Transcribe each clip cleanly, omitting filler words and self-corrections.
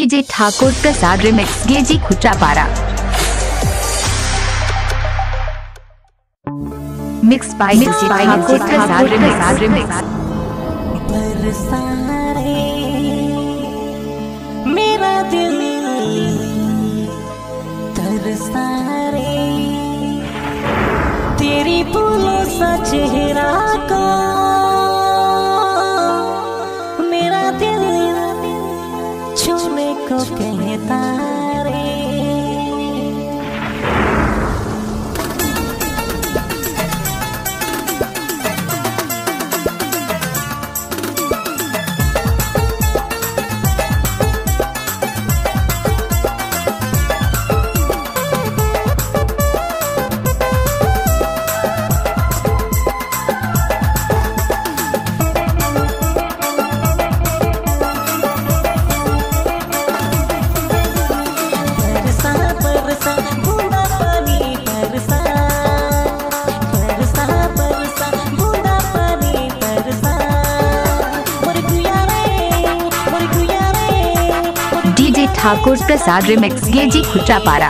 DJ Thakur Prasad remix Geji Khuttapara. Mix by Thakur Prasad remix. मेरा दिल तरसा रे तेरी फूलों सा चेहरा को, मेरा दिल छूने को कहता रे। DJ Thakur Prasad remix Geji Khuttapara.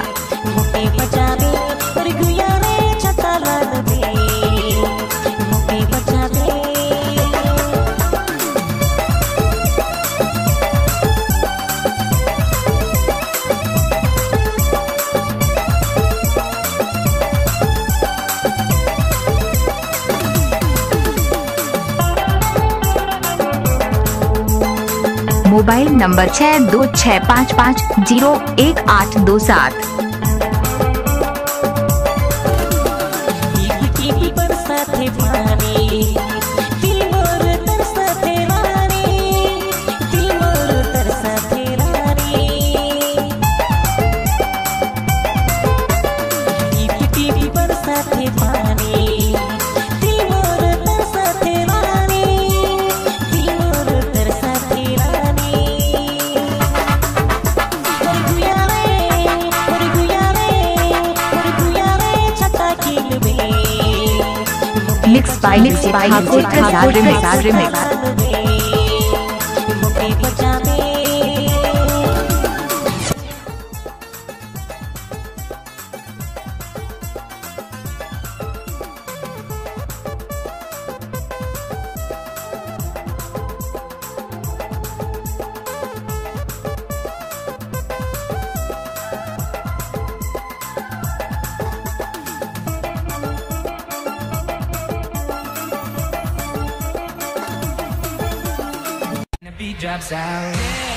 Mobile number 6265501827। Mix by Thakur Prasad remix. Drops out.